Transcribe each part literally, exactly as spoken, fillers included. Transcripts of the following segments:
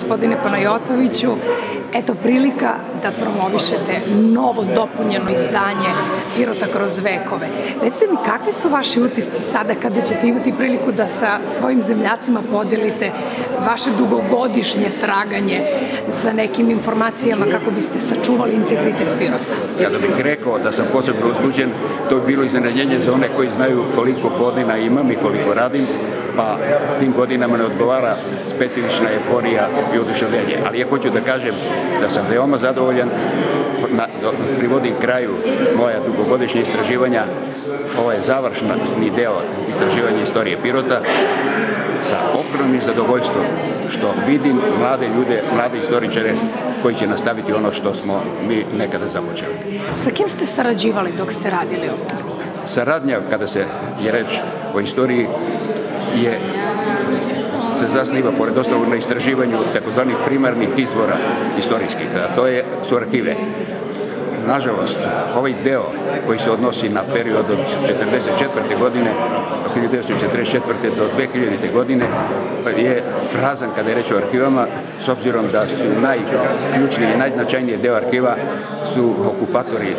gospodine Panajotoviću. Eto prilika da promovišete novo dopunjeno izdanje Pirota kroz vekove. Recite mi, kakvi su vaši utisci sada kada ćete imati priliku da sa svojim zemljacima podelite vaše dugogodišnje traganje za nekim informacijama kako biste sačuvali integritet Pirota? Kada bih rekao da sam posebno uzbuđen, to bi bilo iznenađenje za one koji znaju koliko godina imam i koliko radim, pa tim godinama ne odgovara specifična euforija i oduševljenje. Ali ja hoću da kažem da sam veoma zadovoljan, na, do, privodim kraju moja dugogodišnja istraživanja, ovo je završni deo istraživanja istorije Pirota, sa ogromnim zadovoljstvom što vidim mlade ljude, mlade istoričare koji će nastaviti ono što smo mi nekada započeli. Sa kim ste sarađivali dok ste radili ovo? Saradnja, kada se je reč o istoriji, je se zasniva, pored ostalog, na istraživanju takozvanih primarnih izvora istorijskih, a to je, su arhive. Nažalost, ovaj deo koji se odnosi na period od četrdeset četvrte godine, od hiljadu devetsto četrdeset četvrte do dve hiljadite godine, je prazan kada je reč o arhivama, s obzirom da su najključniji i najznačajniji deo arhiva su okupatori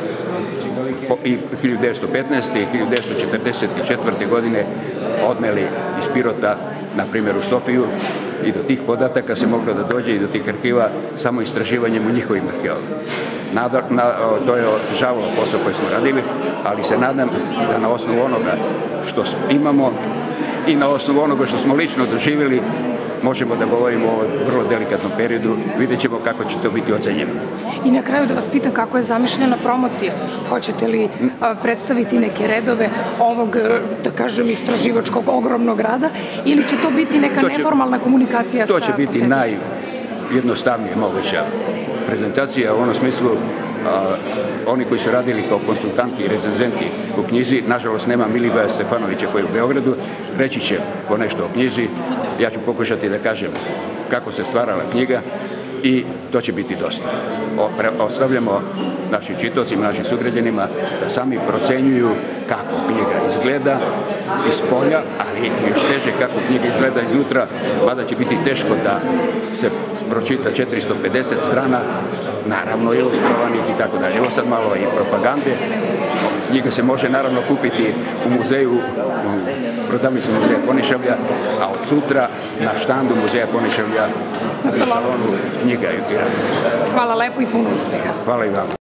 i hiljadu devetsto petnaeste i hiljadu devetsto četrdeset četvrte godine odneli iz Pirota, na primjer u Sofiju, i do tih podataka se moglo da dođe i do tih arhiva samo istraživanjem u njihovim arhivama. Nada, na, to je otežavalo posao koji smo radili, ali se nadam da na osnovu onoga što imamo i na osnovu onoga što smo lično doživjeli možemo da govorimo o vrlo delikatnom periodu, vidjet ćemo kako će to biti ocenjeno. I na kraju da vas pitam kako je zamišljena promocija. Hoćete li a, predstaviti neke redove ovog, da kažem, istraživačkog ogromnog rada ili će to biti neka to će, neformalna komunikacija sa To će biti najjednostavnije moguća prezentacija u onom smislu. A, oni koji su radili kao konsultanti i recenzenti u knjizi, nažalost nema Milivoja Stefanovića koji je u Beogradu, reći će po nešto o knjizi, ja ću pokušati da kažem kako se stvarala knjiga i to će biti dosta. O, ostavljamo našim čitaocima, našim sugrađanima da sami procenjuju kako knjiga izgleda iz polja, ali još teže kako knjiga izgleda iznutra, mada će biti teško da se pročita četiristo pedeset strana, naravno ilustrovanih i tako dalje. Evo sad malo i propagande. Knjiga se može naravno kupiti u muzeju, u prodavnici muzeja Ponišavlja, a od sutra na štandu muzeja Ponišavlja na salonu knjiga i pirata. Hvala lepo i puno uspeha. Hvala i vama.